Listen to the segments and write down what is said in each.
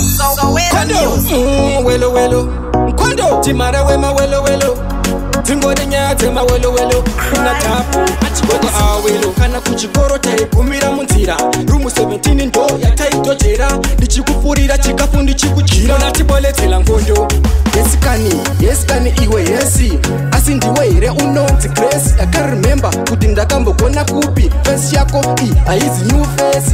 Welo welo Kondo Timara wema welo welo Tingode nyate ma welo welo Kuna tapu Achiboko awelo Kana kuchikoro tai kumira munzira Rumu 17 ndo ya tai dojera Ndichikufurira chikafu ndichikuchira Natibole tila ngondo Yes kani iwe yesi Asi ndiwe ire unonzi grace I can't remember kuti ndakambogona kupi Face yako aizi new face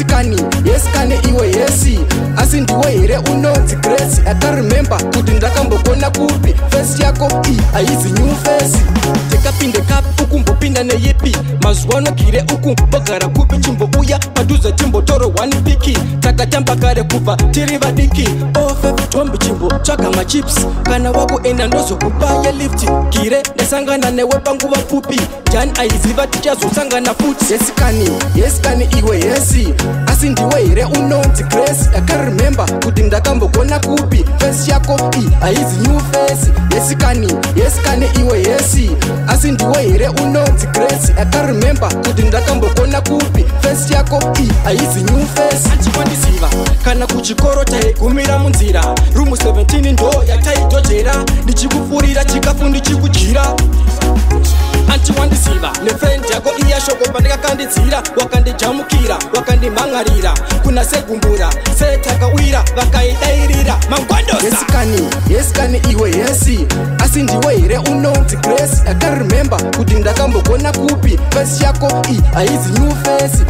Yes kani iwe yesi Asi ndiwe ire unonzi grace I can't remember kuti ndakambogona kupi Face yako aizi new face Tekapinde kapi ukumbopinda neyipi Mazuwano gire ukumbogara kupi Chimbo uya paduza chimbo toro wani piki Takatamba kare kupa tiriva diki Ofe tombi chimbo chaka machips Kana wako enda ndozo kupaya lifti Kire nesangana newe pangu wapupi Jan aiziva tichazo sangana foot Yes kani iwe yesi Asi ndiwe ire unonzi grace I can't remember kuti ndakambogona kupi Face yako aizi new face Yes kani iwe yesi Asi ndiwe ire unonzi grace I can't remember kuti ndakambogona kupi Face yako aizi new face Antiwandisiva kana kuchikoro tai kumira munzira Rumu 17 ndo ya tai dojera Ndichikufurira chikafu ndichikuchira Antiwandisiva Nefriend yako iya shoko pandika kanditsira Wakandijamukira, wakandimangarira Kuna segumbura, setakawira Wakaidairira, mangwandosa Yes kani iwe yesi Asi ndiwe ire unonzi grace I can't remember kuti ndakambogona kupi Face yako aizi new face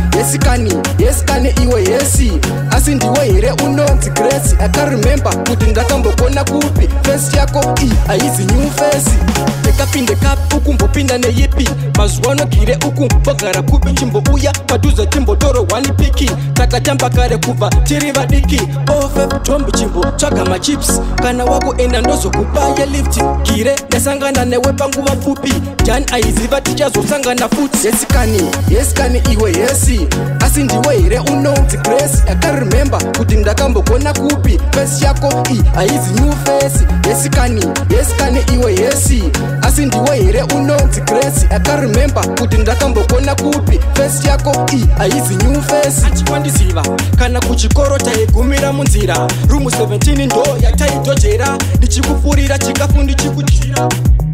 Yes kani iwe yesi Asi ndiwe ire unonzi grace I can't remember kuti ndakambogona kupi Face yako aizi new face Tekapinde kapi ukumbopinda neyipi Mazuwano gire ukumbogara kupi Chimbo uya paduza chimbo toro wani piki Takatamba kare kupa tiriva diki Ofe tombi chimbo chaka machips Kana wako enda ndozo kupaya lifti Kire nesangana newe pangu wapupi Jan aiziva tichazo sangana foot Yes kani iwe yesi Asi ndiwe ire unonzi grace I can't remember kuti ndakambogona kupi Face yako aizi new face Yes kani iwe yesi Asi ndiwe ire unonzi grace I can't remember kuti ndakambogona kupi Face yako aizi new face Antiwandisiva kana kuchikoro tai kumira munzira Rumu 17 ndo ya tai dojera Ndichikufurira chikafu ndichikuchira